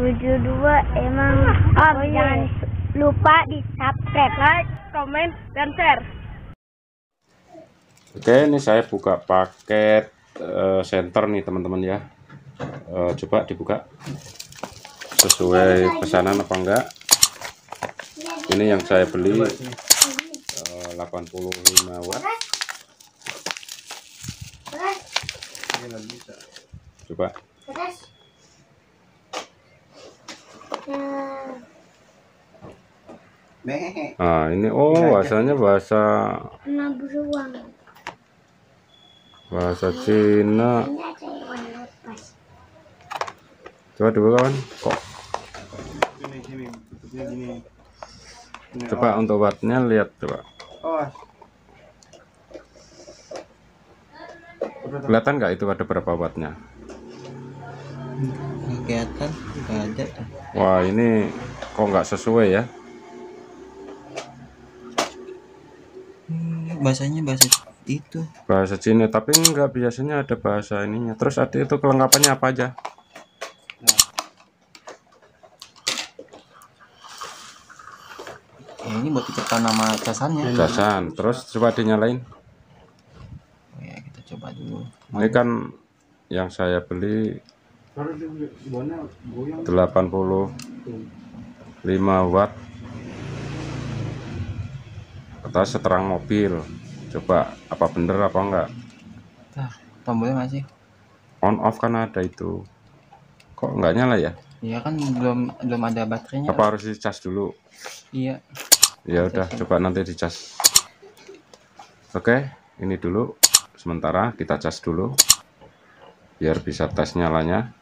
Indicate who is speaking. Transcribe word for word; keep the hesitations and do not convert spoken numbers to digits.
Speaker 1: tujuh dua emang. Oh, oh jangan lupa di subscribe, like, komen, dan share.
Speaker 2: Oke, ini saya buka paket uh, center nih teman-teman ya. Uh, coba dibuka sesuai pesanan apa enggak. Ini yang saya beli uh, delapan puluh lima watt. Coba. Nah ini oh bahasanya bahasa bahasa Cina. Coba dulu kawan kok. Coba untuk wattnya lihat coba. Kelihatan nggak itu ada berapa wattnya?
Speaker 3: Kelihatan nggak ada.
Speaker 2: Wah ini kok nggak sesuai ya?
Speaker 3: Bahasanya bahasa itu.
Speaker 2: Bahasa Cina, tapi enggak, biasanya ada bahasa ininya. Terus ada itu kelengkapannya apa aja?
Speaker 3: Ya, ini buat ditekan nama casannya.
Speaker 2: Casan. Terus coba dinyalain.
Speaker 3: Oh, ya, kita coba dulu.
Speaker 2: Ini kan yang saya beli delapan puluh lima watt. Kata seterang mobil. Coba apa bener apa enggak?
Speaker 3: Nah, tombolnya masih
Speaker 2: On off kan ada itu. Kok enggak nyala ya?
Speaker 3: iya kan belum belum ada baterainya.
Speaker 2: Apa harus dicas dulu?
Speaker 3: Iya.
Speaker 2: Ya udah, coba nanti dicas. Oke, ini dulu sementara kita cas dulu biar bisa tes nyalanya.